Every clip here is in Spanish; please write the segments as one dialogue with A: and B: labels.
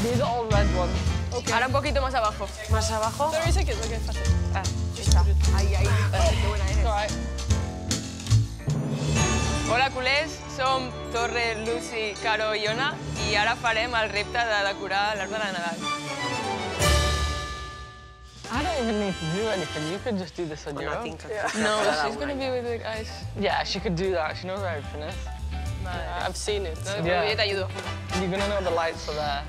A: These are all red ones.
B: Okay.
C: Ahora un poquito más abajo.
D: ¿Más abajo?
B: 30 seconds, ok, fácil.
D: Ah, ya está.
C: Ahí, ahí. Qué buena eres.
B: Alright.
C: Hola, culers. Som Torre, Lucy, Caro i Ona i ara farem el repte de decorar l'arbre de Nadal.
A: I don't even need to do anything. You could just do this on your own.
B: No, she's gonna be with the guys.
A: Yeah, she could do that. She knows where everything is.
B: I've seen it.
C: No,
A: Yeah.
C: yo te ayudo.
A: You're gonna know the lights are there.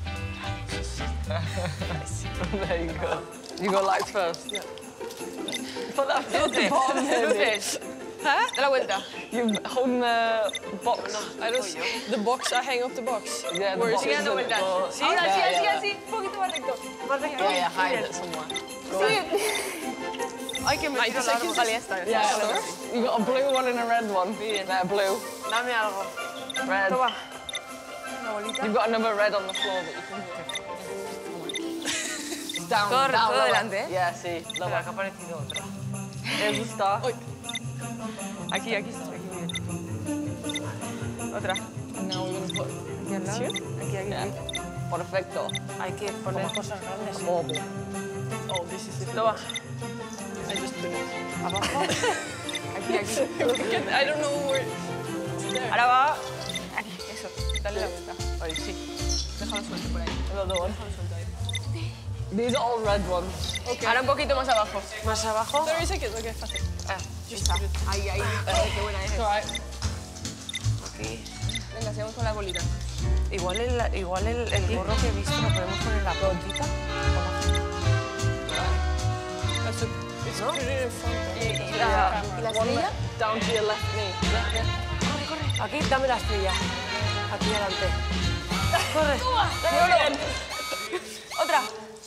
A: There you go. You go lights first. Yeah. Put that at the bottom here.
C: Luces.
B: Huh?
C: Da la vuelta.
A: You're holding the box.
B: I don't. The box. I hang up the box.
A: Yeah, the
B: Where is
A: box
C: Sigue
B: it?
A: is
C: dando
A: the-
C: vueltas.
A: well,
C: Sí, así,
A: yeah,
C: así,
A: yeah.
C: así. Un poquito más recto.
A: Yeah, yeah, hide it somewhere.
D: Ay, que me tiro largo.
C: Vale, ya está.
A: Yeah, you got a blue one and a red one. There, blue.
D: Dame algo.
A: Red.
D: Toma. Una bolita.
A: You've got another red on the floor that you can do. Down,
C: Todo-
A: down,
C: todo
A: lower.
C: delante, ¿eh?
A: Yeah, sí.
D: Espera,
A: Lower.
D: que ha aparecido otra.
A: There's the star.
C: Aquí, aquí, aquí. Otra.
A: Now we're gonna put
C: Aquí al lado. Aquí, aquí,
A: yeah.
C: aquí.
A: Perfecto.
D: Hay que poner cosas grandes.
A: Bauble.
B: Oh, this is it.
C: Toma.
B: I just put it.
D: Abajo.
C: Aquí, aquí.
B: I don't know where.
C: Ahora va. Aquí, eso. Dale la vuelta. Ahí, sí. Déjalo suelto por ahí.
A: Another one. These are all red ones.
C: Ahora un poquito más abajo.
D: Más abajo.
B: 30 seconds, ok, fácil.
D: Ah,
C: Está. Ahí, ahí. Qué buena eres.
B: Alright.
D: aquí.
C: Venga, sigamos con la bolita.
D: Igual el gorro que he visto lo podemos poner en la puntita.
B: That's it. It's
D: No?
B: put it in front.
C: ¿Y la estrella?
A: Down to your left knee. Yeah, yeah.
D: Corre, corre. Aquí, dame la estrella. Aquí adelante. Corre.
C: Muy bien. Otra.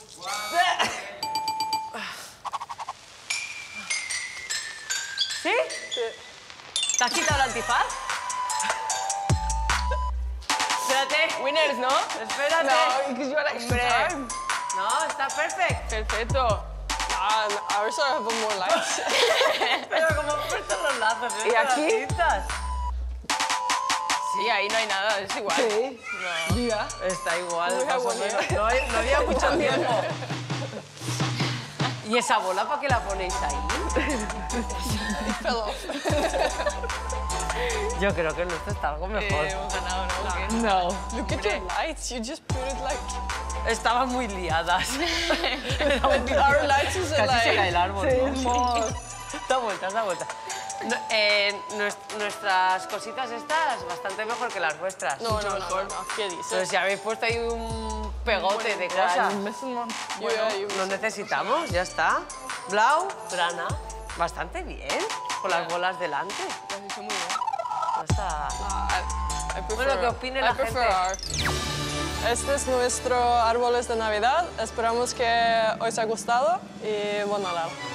C: ¿Sí? ¿Te has quitado el antifaz? Espérate. Winners, ¿no?
D: Espérate.
A: No, because you had extra
C: Hombre.
A: time.
D: No, está perfecto.
C: Perfecto.
B: Ours have more lights.
D: Pero como he puesto los lazos, ¿eh?
C: ¿Y aquí?
D: Las cintas.
C: Sí, ahí no hay nada, es igual.
A: Sí. Yeah.
D: Está igual,
B: We
D: más
B: have
D: o
B: one
D: menos.
B: here.
D: No había mucho tiempo. ¿Y esa bola para qué la ponéis ahí?
B: Fell off.
D: Yo creo que el nuestro está algo mejor.
C: Hemos ganado, ¿no? ¿Qué?
A: No.
B: Look at your lights. You just put it like.
D: Estaban muy liadas.
B: Our lights is
D: Casi se cae
B: like.
D: el árbol. ¿no? Da vueltas, da vueltas. No, nuestras cositas estas bastante mejor que las vuestras.
B: No, no, no. ¿Qué dices?
D: Entonces, si habéis puesto ahí un pegote de
A: Yeah,
D: cosas,
A: you're missing one.
D: lo necesitamos, ya está. Blau, grana. Bastante bien, con las bolas delante.
C: Lo has hecho muy bien.
D: No está...
B: I prefer,
D: Bueno, que opine la
B: I prefer
D: gente.
B: ours. Este es nuestro árboles de Navidad. Esperamos que os haya gustado y buen Nadal.